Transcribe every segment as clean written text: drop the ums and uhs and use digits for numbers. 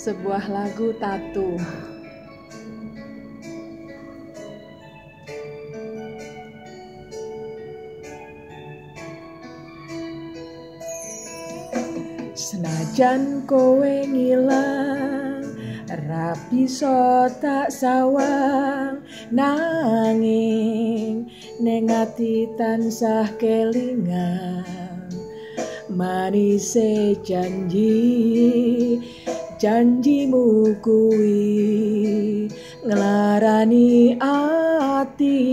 Sebuah lagu Tatu. Senajan kowe ngilang, ra bisa tak sawang, nanging ning ati tansah kelingan. Manise janjimu kuwi nglarani ati.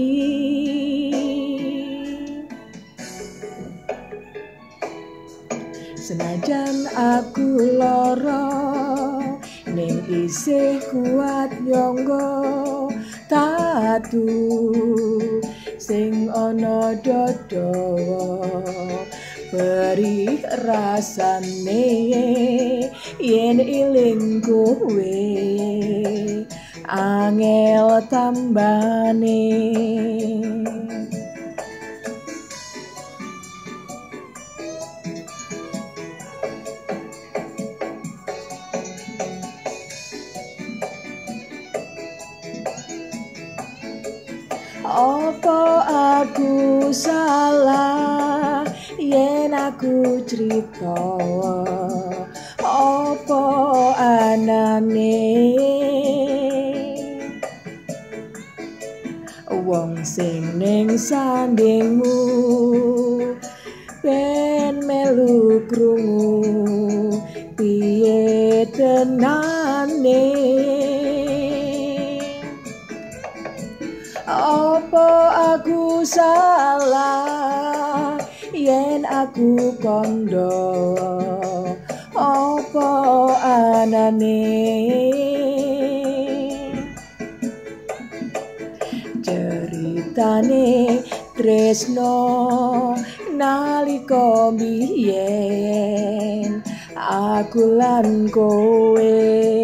Senajan aku lara, ning isih kuat nyangga tatu sing ana dodo. Perih rasane yen iling kowe, angel tambane. Apa aku salah yen aku cerita? Apa anane wong sing ning sandingmu ben melu krungu piye tenane? Apa aku salah yen aku kondo? Apa anane ceritane tresno nalika biyen aku lan kowe?